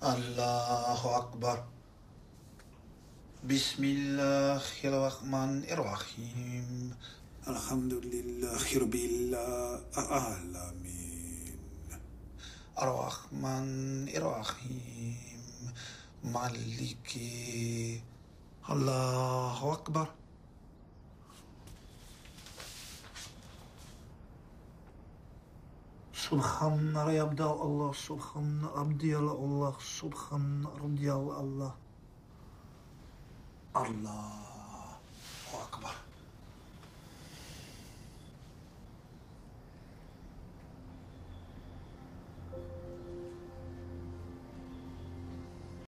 الله أكبر. بسم الله الرحمن الرحيم. الحمد لله رب العالمين. الرحمن الرحيم مالك. الله أكبر. سبحان ربي الله، سبحان ربي الله، سبحان ربي الله. الله أكبر.